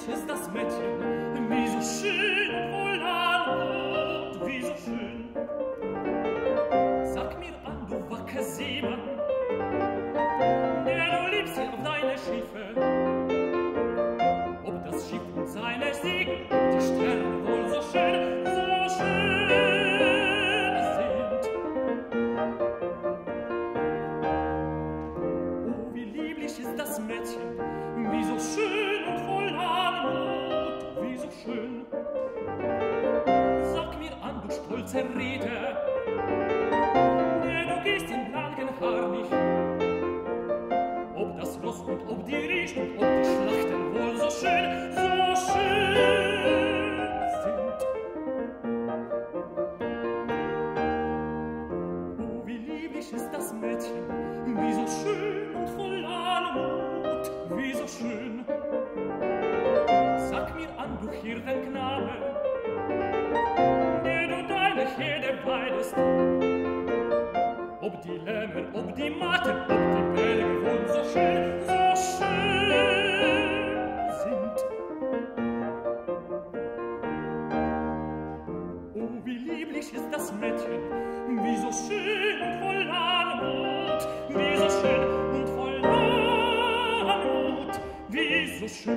ist das Mädchen, wie so schön und wohlan und wie so schön. Sag mir an, du wacker Seemann, der du liebst hier auf deine Schiffe, ob das Schiff und seine Segel, die Sterne wohl so schön sind. Oh, wie lieblich ist das Mädchen, wie so schön und voll Anmut, wie so schön. Sag mir an, du stolzer Reeder, der du gehst in blanken Harnisch, ob das Ross und ob die Richt und ob die Schlachten wohl so schön sind. Oh, wie lieblich ist das Mädchen, wie so schön und voll Anmut, wie so schön. Sag mir an, du Hirtenknabe, der du deine Herde weidest, ob die Lämmer, ob die Matten, ob die Berge wohl so schön sind. Oh, wie lieblich ist das Mädchen, wie so schön und voll Anmut, wie so schön und voll Anmut, wie so schön.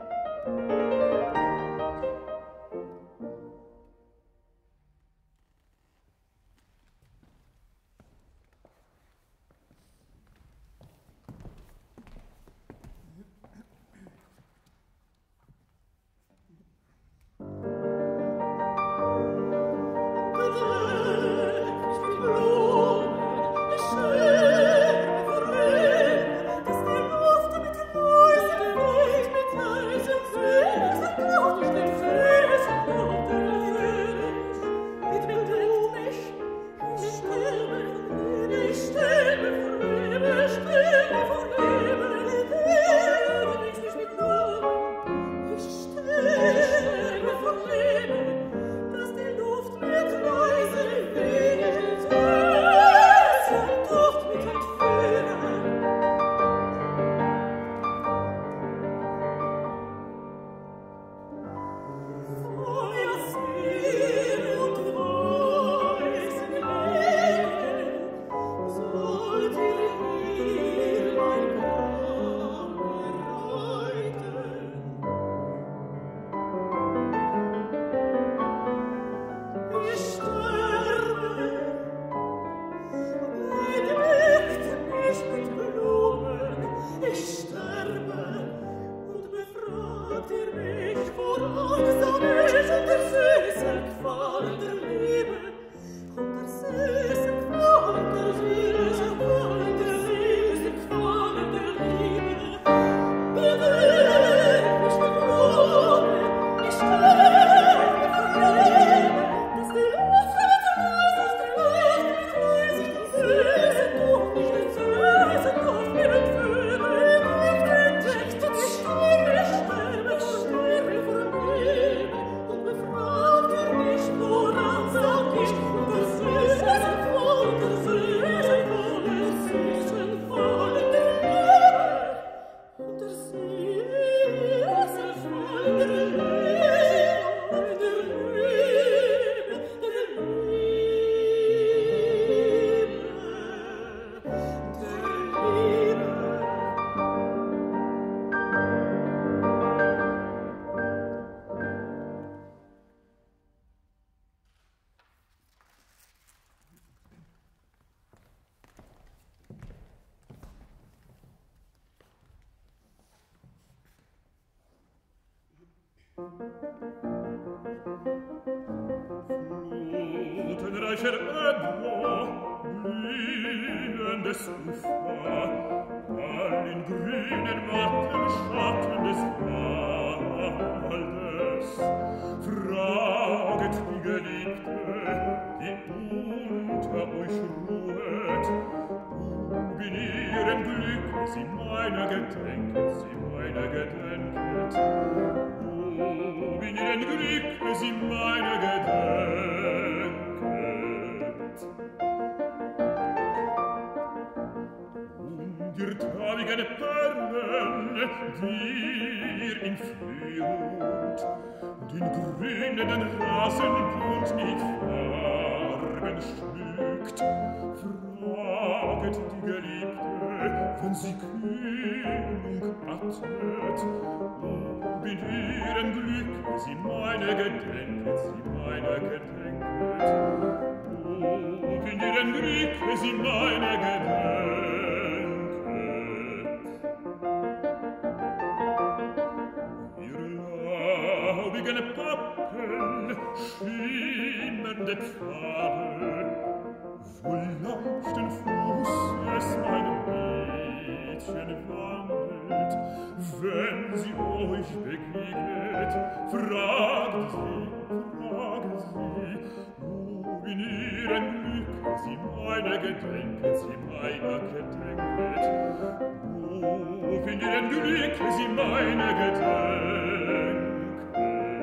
Flutenreicher Ebro, blühendes Ufer, all in grünen, matten Schatten des Waldes. Fraget die Geliebte, die unter euch ruhet, ob in ihrem Glück sie meiner gedenket, ob in ihrem Glück sie meiner gedenket. Und ihr traurigen Perlen, die ihr in beruht. Den grünenden Rasenbund mit Farben schmückt. Fraget die Geliebte, wenn sie Kühlung atmet. Ob in ihrem Glück sie meiner gedenket, sie meiner gedenket. Ob in ihrem Glück sie meiner gedenket. Ihre laubigen Pappen, schimmernde Pfade, wo leichten Fußes mein Mädchen wandelt, wenn sie euch begegnet, fragt sie, ob in ihrem Glück sie meiner gedenket, sie meiner gedenket, ob in ihrem Glück sie meiner gedenket.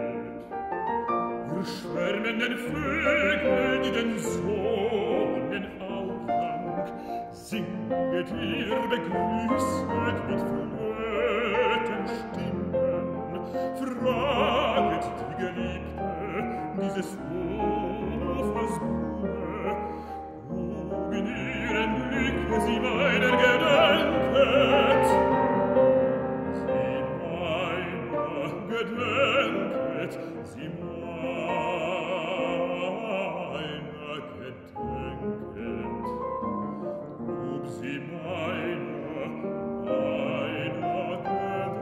Ihr schwärmenden Vögel, die den Sonnenaufgang singet ihr begrüßet mit Flötenstimmen, fraget die Geliebte dieses Ufers Blume, ob in ihrem Glück sie meiner gedenket, sie meiner gedenket, sie meiner gedenket, ob sie meiner gedenket.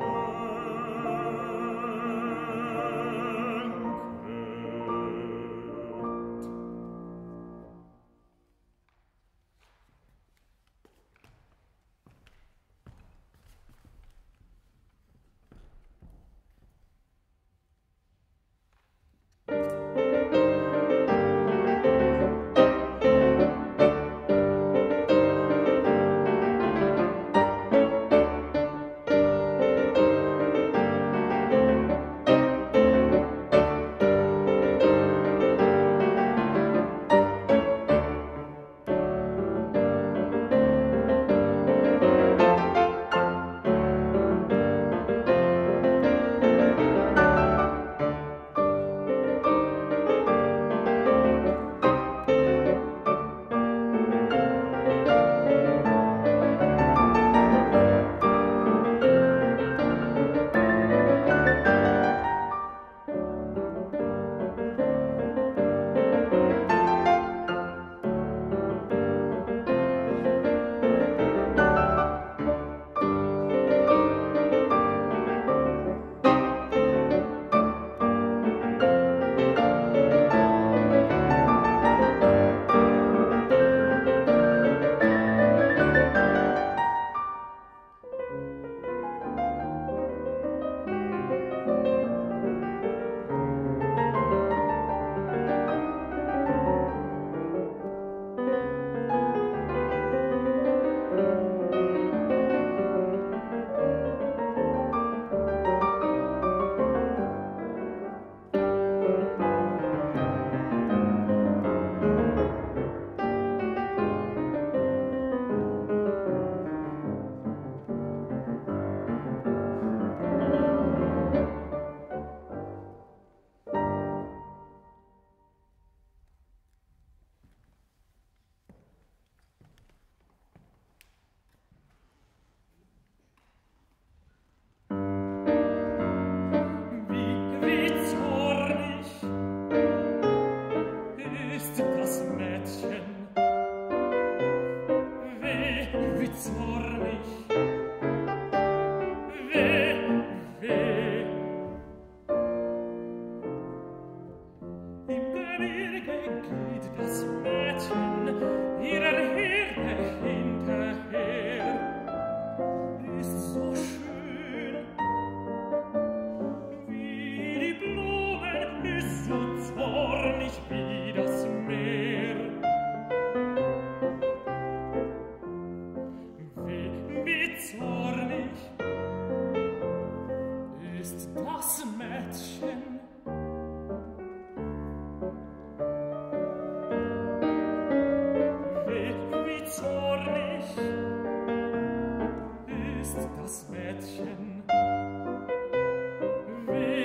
Ist das Mädchen,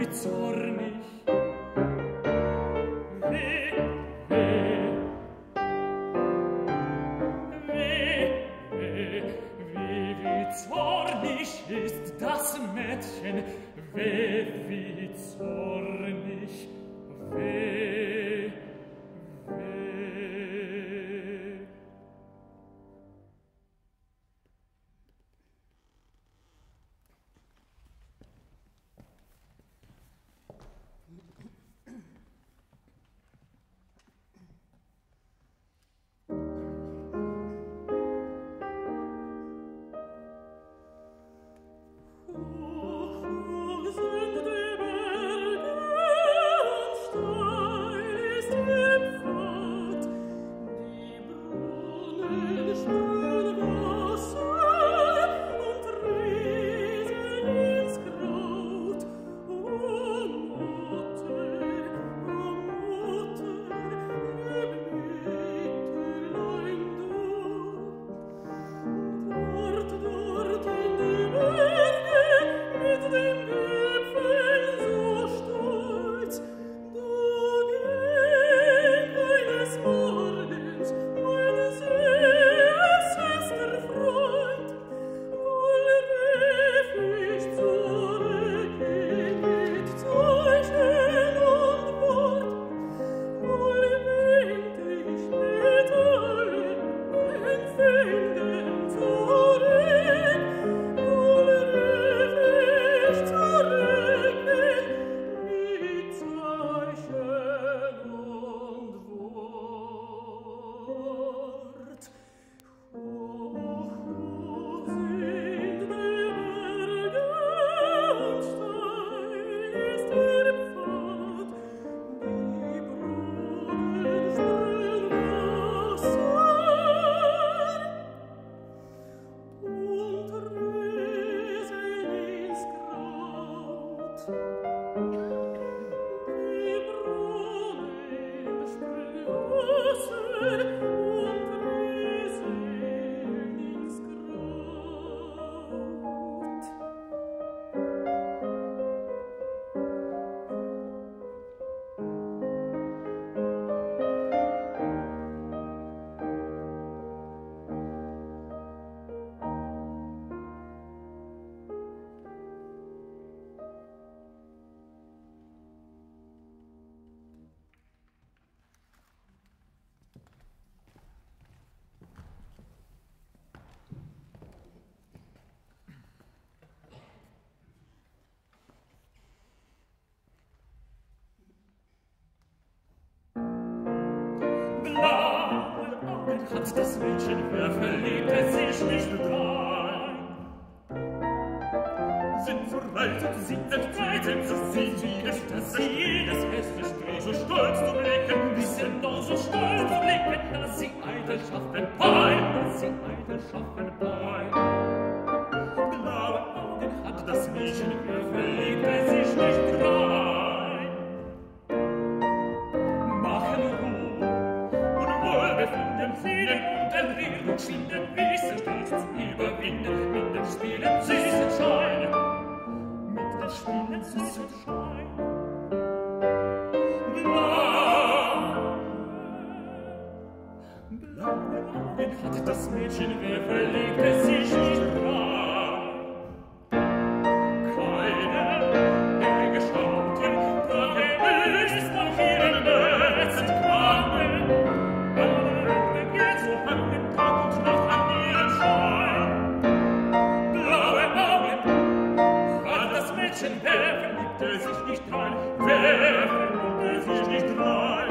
wie zornig. Wie zornig ist das Mädchen, wie zornig, weh. Hat das Mädchen, wer verliebte sich nicht drein? Sind so reizend, sie entgleiten, sie ist es, so stolz zu blicken, die sind doch so stolz zu blicken, dass sie eitel schaffen Pein. Blaue Augen hat das Mädchen, wer verliebte sich nicht drein? Machen Ruhe und Wohlbefinden finden und den und schinden, wie sie stets zu überwinden, mit dem Spielen süßen Schein. Mit dem Spielen süßen Schein. Blaue Augen hat das Mädchen, wer verliebte sich nicht rein. Keine Gestalten, keine ist nach ihren Netzen kranken. Alle geht so an den Tag und Nacht an ihren Schein. Blaue Augen hat das Mädchen, wer verliebte sich nicht rein, wer verliebte sich nicht rein.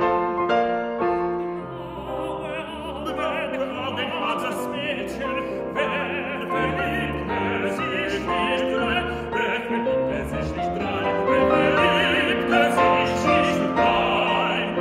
Hat das Mädchen, wer verliebte sich nicht rein, wer verliebte sich nicht rein, wer verliebte sich nicht rein.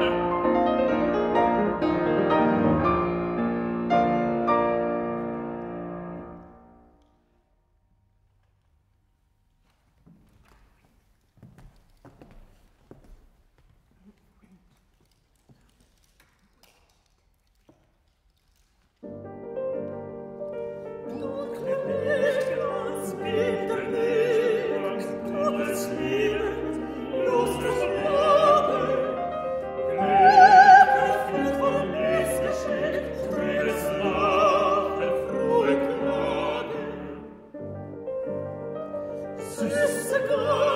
ganze Gott